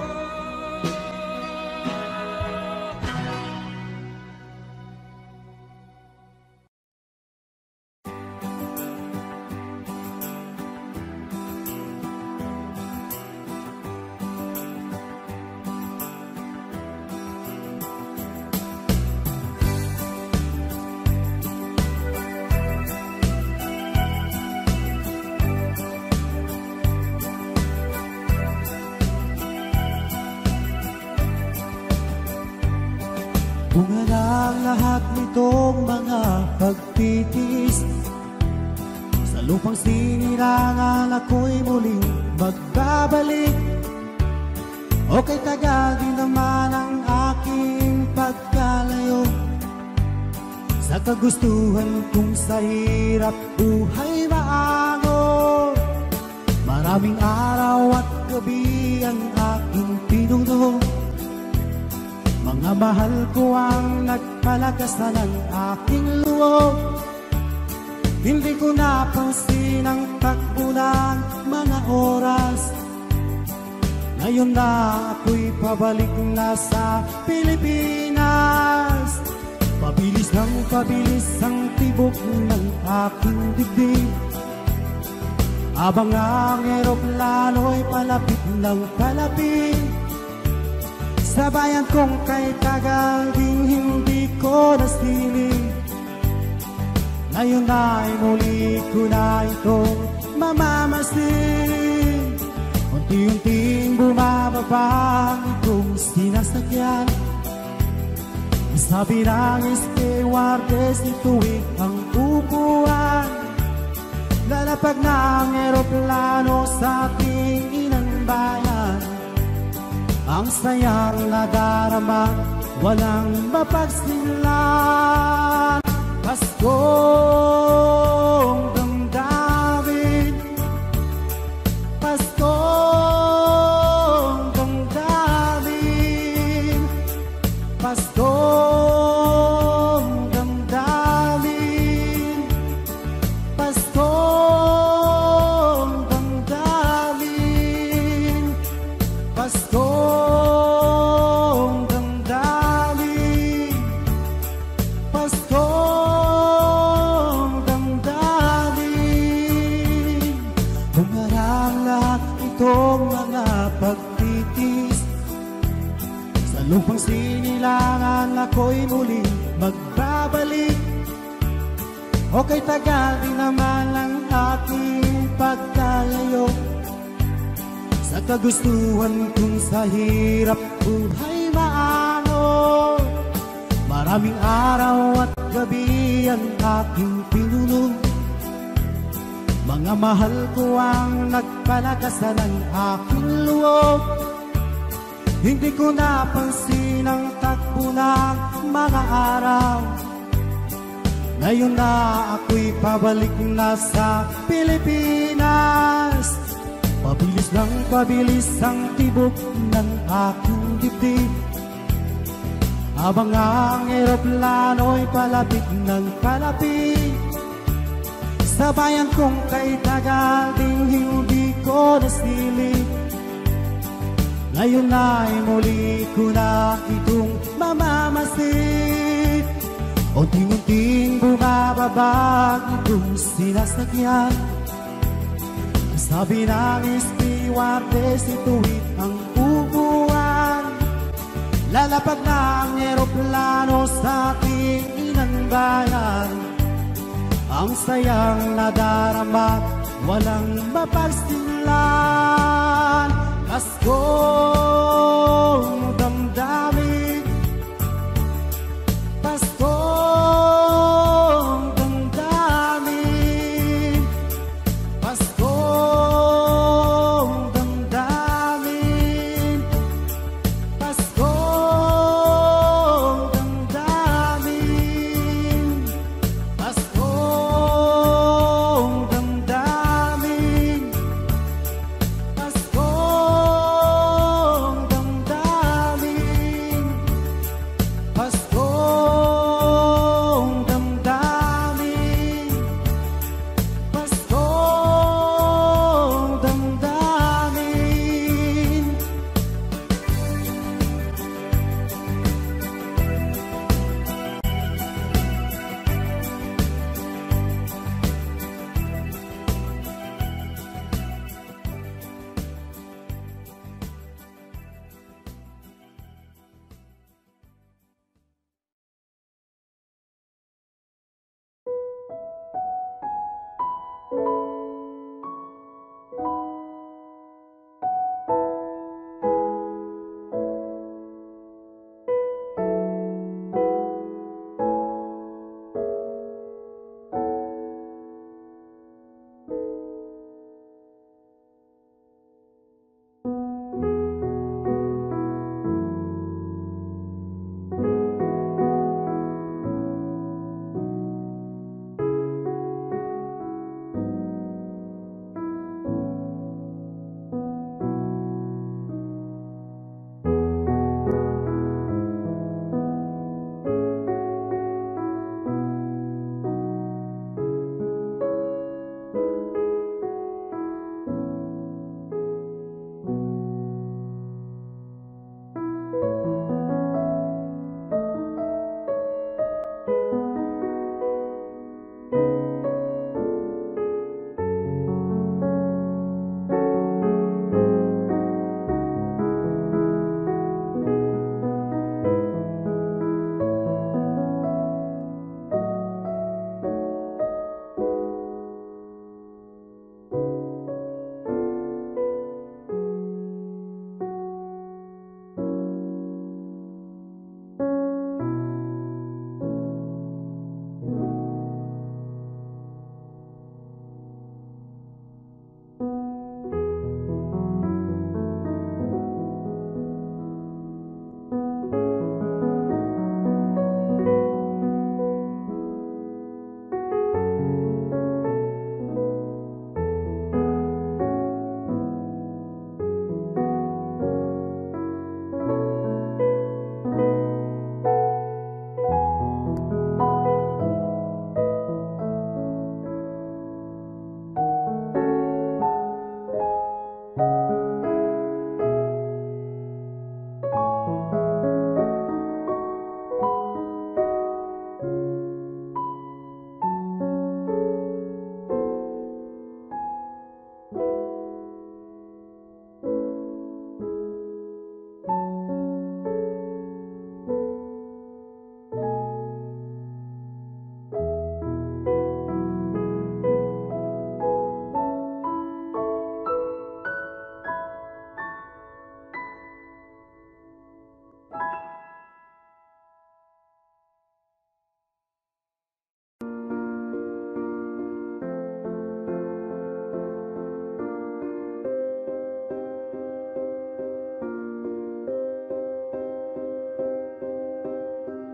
Bunga ng lahat nitong mga pagtitiis, sa lupang sinirangan ako'y muling magbabalik. Okay, tagal din naman ang aking pagkalayo sa kagustuhan kong sa hirap buhay maango. Maraming araw at gabi ang aking pinuno, mga mahal ko ang nagpalakasan ng aking loob. Hindi ko napansin ang takbo ng mga oras. Ngayon na ako'y pabalik na sa Pilipinas. Pabilis ng pabilis ang tibok ng aking dibdib, habang ang eroplano'y palapit ng palapit. Sa bayan kong kay tagal ding hindi ko nasiling, ngayon ay muli ko na itong mamamasin. Unti-unting bumababa ang itong sinasakyan. Sabi ng stewardess, ituwid ang upuan. Lalapag na ang eroplano sa ating inang bayan. Ang sayang nadarama, walang mapagsilan. Paskong damdamin, Paskong damdamin, Paskong damdamin, Paskong damdamin, Paskong damdamin, Paskong damdamin. Humarang lahat itong mga pagtitis, sa lupang sinilangan ako'y muling magbabalik. Okay, tagal din naman ang aking pagkalayo sa kagustuhan kong sa hirap buhay maango. Maraming araw at gabi ang aking pinuno, mga mahal ko ang nagpalakasan ng aking loob. Hindi ko napansin ang takbo ng mga araw. Ngayon na ako'y pabalik na sa Pilipinas. Pabilis ng pabilis ang tibok ng aking dibdib, habang ang eroplano'y palapit ng palapit. Sa bayan kong kay tagal ding hindi ko nasiling, ngayon ay muli ko na itong mamamasid. Unting-unting bumababa itong sinasakyan. Sabi ng stewardess, ituwid ang upuan. Lalapag na ang eroplano sa ating inang bayan. Ang sayang nadarama, walang mapagsilan. Paskong damdamin,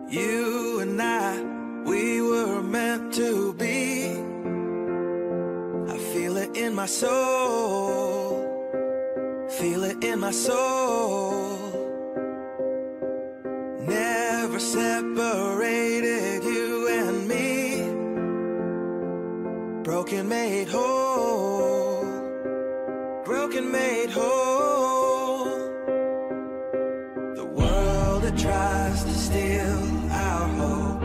You and I, we were meant to be. I feel it in my soul, feel it in my soul. Never separated, you and me. Broken made whole, broken made whole. The world that tries to steal our hope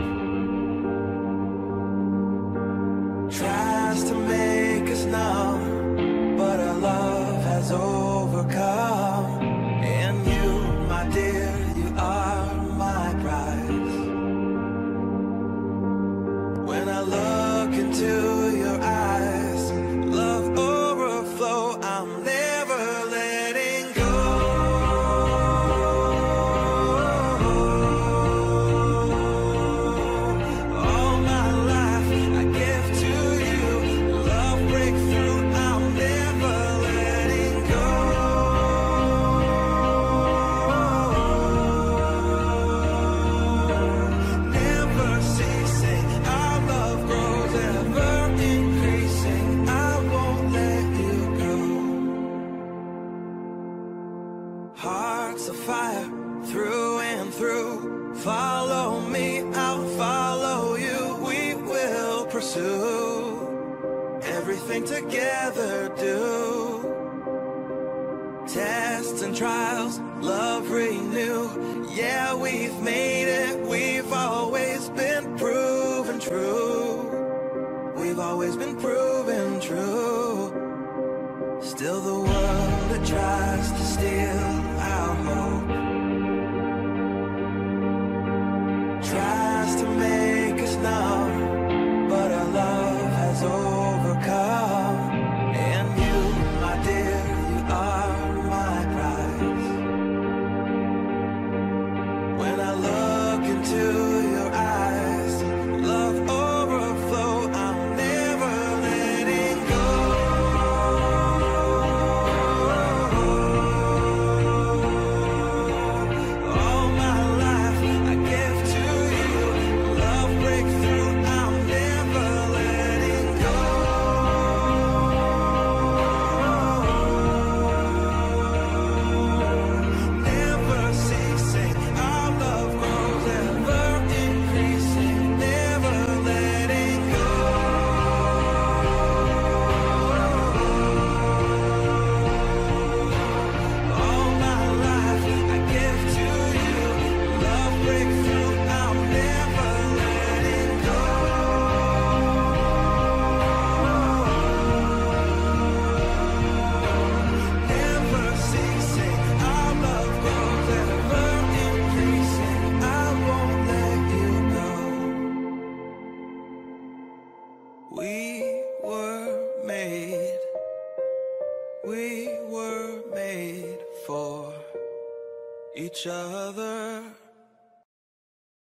tries to make us numb, but our love has overcome. And you, my dear, you are my prize. When I look into your eyes, love overflow, I'm never letting go. All my life I give to you, love breakthrough, I'm never letting go. Never ceasing, our love grows, ever increasing, I won't let you go. Hearts of fire, through and through. Follow me, I'll follow you. We will pursue everything together, do. Tests and trials, love renew. Yeah, we've made it, we've always been proven true. We've always been proven true. Still the world that tries to steal our hope tries to make us numb, but our love has overcome. And you, my dear, you are my prize. When I look into your eyes, love overflow, I'm never letting go. All my life I give to you, love breakthrough, I'm never letting go. Never ceasing, our love grows, ever increasing, never letting go. All my life I give to you, love breakthrough, I'm never letting go. Never ceasing, our love grows, ever increasing, I won't let you go. We were made for each other.